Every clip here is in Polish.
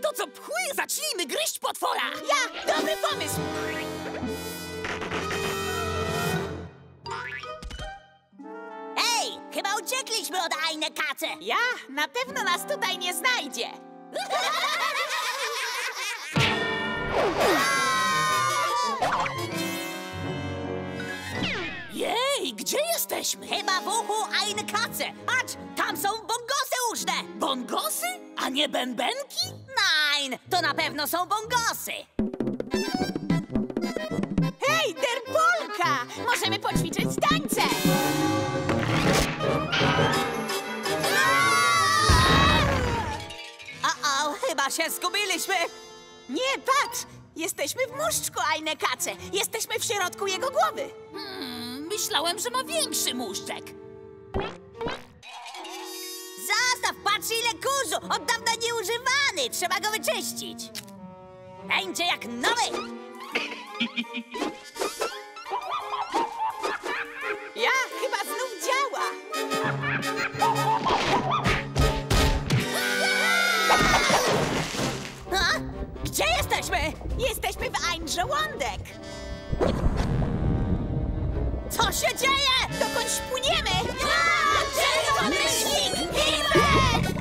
To co pchły, zacznijmy gryźć potwora! Ja! Dobry pomysł! Hej, chyba uciekliśmy od Eine Katze. Ja? Na pewno nas tutaj nie znajdzie. Jej, gdzie jesteśmy? Chyba w uchu Eine Katze. Patrz, tam są bongosy uszne. Bongosy? A nie bębenki? Nein, to na pewno są bongosy. Hej, der Polka! Możemy poćwiczyć tańce! O, chyba się zgubiliśmy. Nie, patrz! Jesteśmy w muszczku Eine Katze. Jesteśmy w środku jego głowy. Myślałem, że ma większy muszczek. Zostaw, patrz ile kurzu. Od dawna nieużywany. Trzeba go wyczyścić. Będzie jak nowy. Ja, chyba znów działa. A? Gdzie jesteśmy? Jesteśmy w Ein Żołądek. Co się dzieje? Dokąd płyniemy? Czerwony myślnik! Piwet!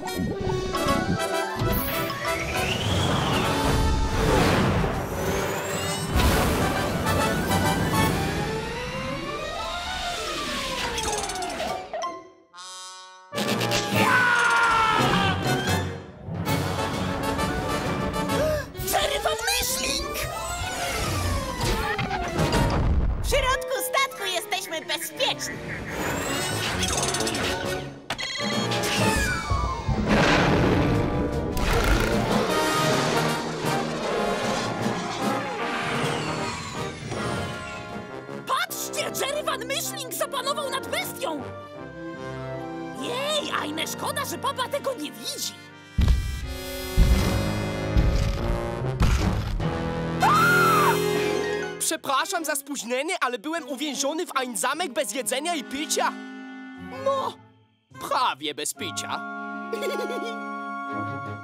Czerwony myślnik! W środku statku jesteśmy bezpieczni. Patrzcie, Czerwony myślnik zapanował nad bestią! Jej, Eine, szkoda, że papa tego nie widzi. Przepraszam za spóźnienie, ale byłem uwięziony w ein zamek bez jedzenia i picia. No, prawie bez picia.